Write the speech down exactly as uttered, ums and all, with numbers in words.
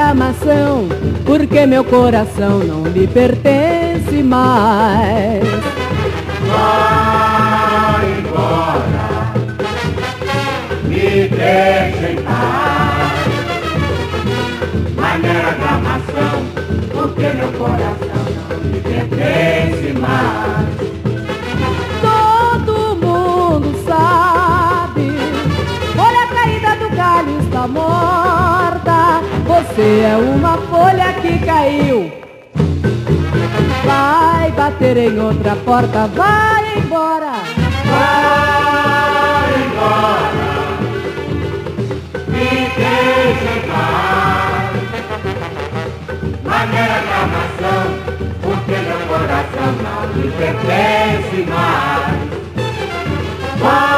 Gamação, porque meu coração não me pertence mais. Vai embora, me deixa em paz. Manera, Gamação, porque meu coração não me pertence mais. Todo mundo sabe, folha caída do galho está morta. Você é uma folha que caiu, vai bater em outra porta, vai embora. Vai embora, me deixa em paz. Manera, Gamação, porque meu coração não me pertence mais. Vai